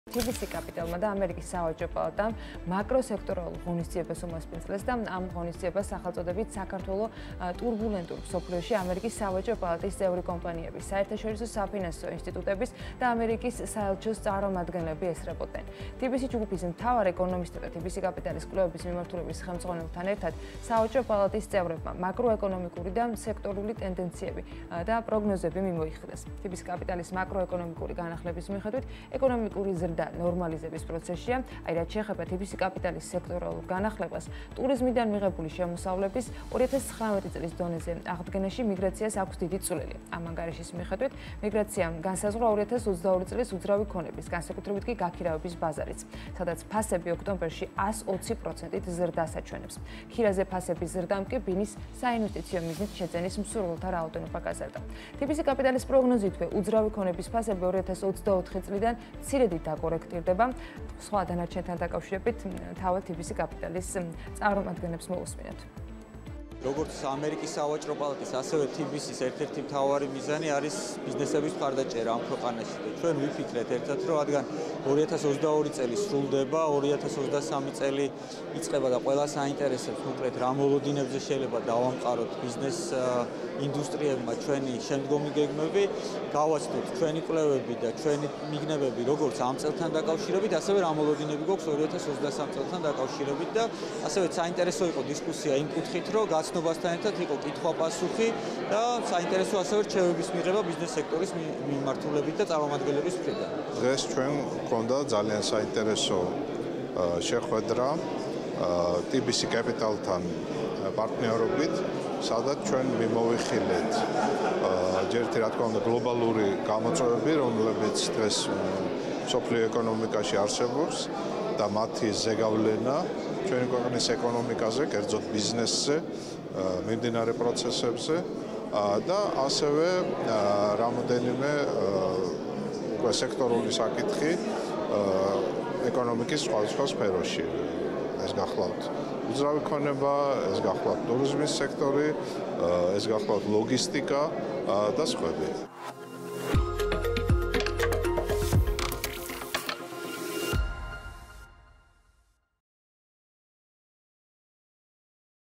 TBC კაპიტალმა და ამერიკის სავაჭრო პალატამ მაკროსექტორალურ ღონისძიებას უმასპინძლეს და ამ ღონისძიებას სახელწოდებით საქართველოს ტურბულენტურ მსოფლიოში ამერიკის სავაჭრო პალატის წევრი კომპანიების, საერთაშორისო საფინანსო ინსტიტუტების და ამერიკის საელჩოს წარმომადგენლები ესწრებოდნენ. TBC ჯგუფის მთავარ ეკონომისტად და TBC კაპიტალის კვლევების მიმართულების ხელმძღვანელთან ერთად სავაჭრო პალატის წევრებმა მაკროეკონომიკური და სექტორული ტენდენციები და პროგნოზები მიმოიხილეს. TBC კაპიტალის მაკროეკონომიკური განახლების მიხედვით ეკონომიკური ზრდა ნორმალიზების პროცესშია, რაც შეეხება TBC კაპიტალის სექტორალურ განახლებას, ტურიზმიდან მიღებული შემოსავლების 2019 წლის დონეზე აღდგენაში მიგრაციას აქვს დიდი წვლილი. ამ ანგარიშის მიხედვით, მიგრაციამ განსაზღვრა 2022 წლის უძრავი ქონების, განსაკუთრებით კი გაქირავების ბაზარიც, სადაც ფასები ოქტომბერში 120%-ით ზრდას აჩვენებს. ხირაზე ფასების ზრდამ კი ბინის საინვესტიციო მიზნით შეძენის მსურველთა რაოდენობა გაზარდა. TBC კაპიტალის პროგნოზითვე უძრავი ქონების ფასები 2024 წლიდან მცირედი დაკორექტირდება. სხვა დანარჩენთან დაკავშირებით თავად TBC კაპიტალის წარმომადგენლებს მოусმინოთ. როგორც ამერიკის სავაჭრო პალატის, ასევე TBC-ის ერთ-ერთი მთავარი მიზანი არის ბიზნესების მხარდაჭერა ამ ქვეყანაში. ჩვენ ვიფიქრეთ ერთად, რომ რადგან 2022 წელი სრულდება, 2023 წელი იწყება და ყველას აინტერესებს მოკლედ რა მოლოდინებზე შეიძლება დავამყაროთ ბიზნეს ინდუსტრიებმა ჩვენი შემდგომი გეგმები, გავაცნოთ ჩვენი კვლევები და ჩვენი მიგნებები როგორც ამ წელთან დაკავშირებით, ასევე რა მოლოდინები გვაქვს 2023 წელთან დაკავშირებით და ასევე საინტერესო იყო დისკუსია იმ კუთხით, რომ გაცნობასთან ერთად იყო კითხვა-პასუხი და საინტერესო ასევე რჩევების მიღება ბიზნეს სექტორის მიმართულებით და წარმომადგენლების მხრიდან. დღეს ჩვენ გვქონდა ძალიან საინტერესო შეხვედრა TBC კაპიტალთან პარტნიორობით, სადაც ჩვენ მიმოვიხილეთ ჯერჯერობით რა თქმა უნდა გლობალური გამოწვევები, რომლებიც დღეს მსოფლიო ეკონომიკაში არსებობს და მათი ზეგავლენა ჩვენი ქვეყნის ეკონომიკაზე, კერძოდ ბიზნესზე, მიმდინარე პროცესებზე და ასევე რამოდენიმე სექტორული საკითხი ეკონომიკის სხვადასხვა სფეროში. ეს გახლავთ უძრავი ქონება, ეს გახლავთ ტურიზმის სექტორი, ეს გახლავთ ლოგისტიკა და სხვები.